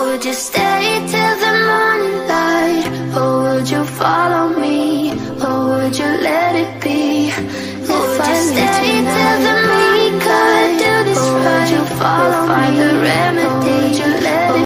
would you stay till the morning light? Or would you follow me? Or would you let it be? If I leave